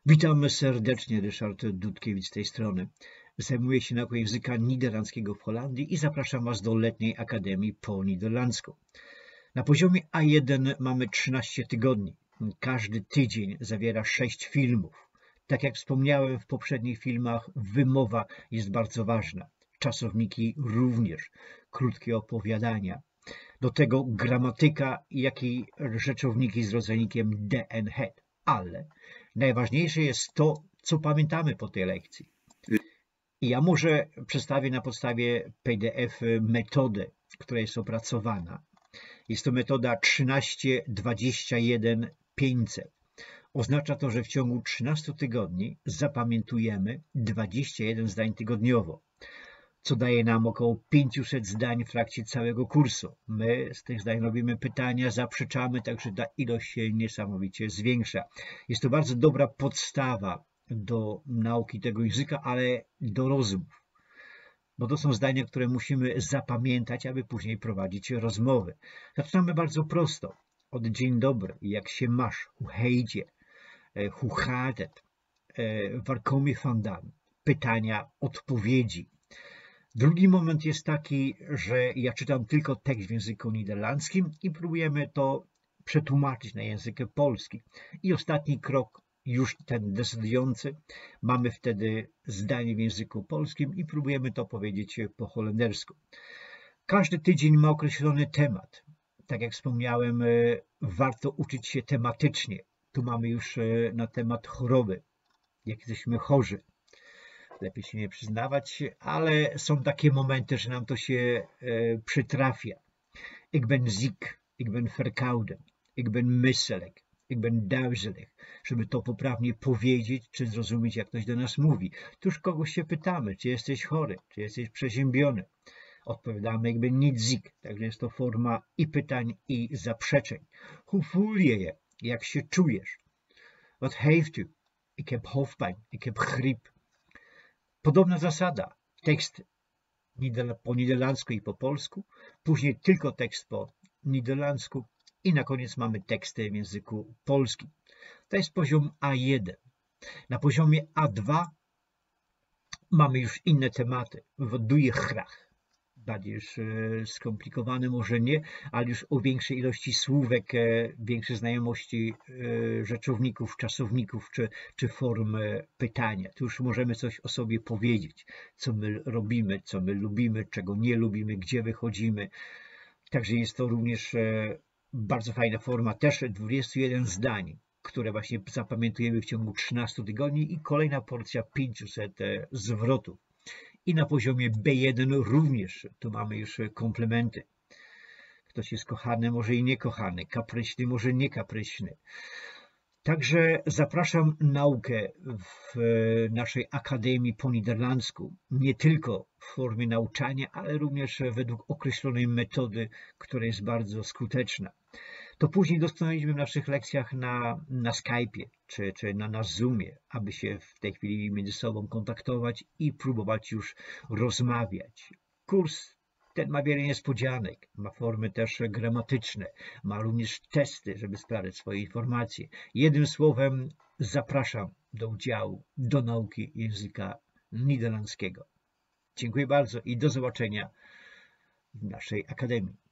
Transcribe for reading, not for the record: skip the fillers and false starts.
Witam serdecznie, Ryszard Dudkiewicz z tej strony. Zajmuję się nauką języka niderlandzkiego w Holandii i zapraszam Was do letniej akademii po niderlandzku. Na poziomie A1 mamy 13 tygodni. Każdy tydzień zawiera 6 filmów. Tak jak wspomniałem w poprzednich filmach, wymowa jest bardzo ważna. Czasowniki również, krótkie opowiadania. Do tego gramatyka, jak i rzeczowniki z rodzajnikiem DNH. Ale najważniejsze jest to, co pamiętamy po tej lekcji. I ja może przedstawię na podstawie PDF metodę, która jest opracowana. Jest to metoda 13-21-500. Oznacza to, że w ciągu 13 tygodni zapamiętujemy 21 zdań tygodniowo, co daje nam około 500 zdań w trakcie całego kursu. My z tych zdań robimy pytania, zaprzeczamy, także ta ilość się niesamowicie zwiększa. Jest to bardzo dobra podstawa do nauki tego języka, ale do rozmów, bo to są zdania, które musimy zapamiętać, aby później prowadzić rozmowy. Zaczynamy bardzo prosto, od dzień dobry, jak się masz, hoe heet je, hoe gaat het, waar kom je vandaan, pytania, odpowiedzi. Drugi moment jest taki, że ja czytam tylko tekst w języku niderlandzkim i próbujemy to przetłumaczyć na język polski. I ostatni krok, już ten decydujący, mamy wtedy zdanie w języku polskim i próbujemy to powiedzieć po holendersku. Każdy tydzień ma określony temat. Tak jak wspomniałem, warto uczyć się tematycznie. Tu mamy już na temat choroby, jak jesteśmy chorzy. Lepiej się nie przyznawać, ale są takie momenty, że nam to się przytrafia. Ik ben ziek, ik ben verkouden, ik ben misselijk, ik ben duizelig. Żeby to poprawnie powiedzieć, czy zrozumieć, jak ktoś do nas mówi. Tuż kogoś się pytamy, czy jesteś chory, czy jesteś przeziębiony. Odpowiadamy, ik ben niet ziek. Także jest to forma i pytań, i zaprzeczeń. Hoe voel je je? Jak się czujesz? Wat heeft u? Ik heb hoofdpijn, ik heb griep. Podobna zasada, tekst po niderlandzku i po polsku, później tylko tekst po niderlandzku i na koniec mamy teksty w języku polskim. To jest poziom A1. Na poziomie A2 mamy już inne tematy. Wat doe je graag? Bardziej już skomplikowane może nie, ale już o większej ilości słówek, większej znajomości rzeczowników, czasowników czy form pytania. Tu już możemy coś o sobie powiedzieć, co my robimy, co my lubimy, czego nie lubimy, gdzie wychodzimy. Także jest to również bardzo fajna forma, też 21 zdań, które właśnie zapamiętujemy w ciągu 13 tygodni i kolejna porcja 500 zwrotów. I na poziomie B1 również, tu mamy już komplementy. Ktoś jest kochany, może i niekochany, kapryśny, może nie kapryśny. Także zapraszam naukę w naszej akademii po niderlandzku, nie tylko w formie nauczania, ale również według określonej metody, która jest bardzo skuteczna. To później dostępujemy w naszych lekcjach na Skype'ie czy na Zoomie, aby się w tej chwili między sobą kontaktować i próbować już rozmawiać. Kurs ten ma wiele niespodzianek, ma formy też gramatyczne, ma również testy, żeby sprawdzić swoje informacje. Jednym słowem zapraszam do udziału, do nauki języka niderlandzkiego. Dziękuję bardzo i do zobaczenia w naszej akademii.